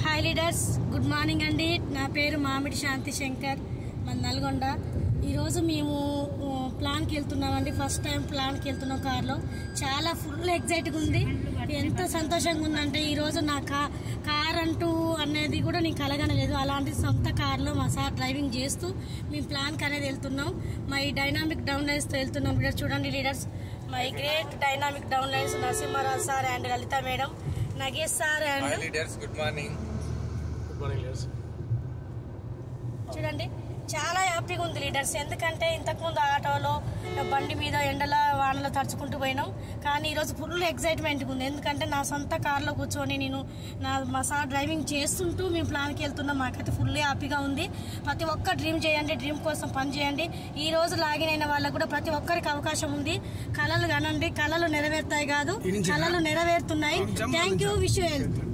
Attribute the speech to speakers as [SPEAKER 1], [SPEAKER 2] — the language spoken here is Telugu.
[SPEAKER 1] హాయ్ లీడర్స్, గుడ్ మార్నింగ్ అండి. నా పేరు మామిడి శాంతి శంకర్, మన నల్గొండ. ఈరోజు మేము ప్లాన్కి వెళ్తున్నామండి. ఫస్ట్ టైం ప్లాన్కి వెళ్తున్నాం కార్లో. చాలా ఫుల్ ఎగ్జైట్గా ఉంది. ఎంత సంతోషంగా ఉందంటే ఈరోజు నా కార్ అంటూ అనేది కూడా నేను కలగనలేదు. అలాంటి సొంత కార్లో మా సార్ డ్రైవింగ్ చేస్తూ మేము ప్లాన్కి అనేది వెళ్తున్నాం. మా ఈ డైనామిక్ డౌన్ లైన్స్తో వెళ్తున్నాం. లీడర్స్ చూడండి, leaders my great dynamic down lines Narasimha Rao sir and Lalitha madam, Nagesh sir and
[SPEAKER 2] leaders good morning.
[SPEAKER 1] చూడండి, చాలా హ్యాపీగా ఉంది లీడర్స్. ఎందుకంటే ఇంతకుముందు ఆటోలో బండి మీద ఎండల వానలో తడుచుకుంటూ పోయినాం, కానీ ఈరోజు ఫుల్ ఎక్సైట్మెంట్గా ఉంది. ఎందుకంటే నా సొంత కార్లో కూర్చొని నేను మా సార్ డ్రైవింగ్ చేస్తుంటూ మేము ప్లాన్కి వెళ్తున్నాం. మాకైతే ఫుల్ హ్యాపీగా ఉంది. ప్రతి ఒక్క డ్రీమ్ చేయండి, డ్రీమ్ కోసం పని చేయండి. ఈ రోజు లాగిన్ అయిన వాళ్ళకు కూడా ప్రతి ఒక్కరికి అవకాశం ఉంది. కళలు కనండి, కళలు నెరవేరుతాయి కాదు, కళలు నెరవేరుతున్నాయి. Thank you, wish you health.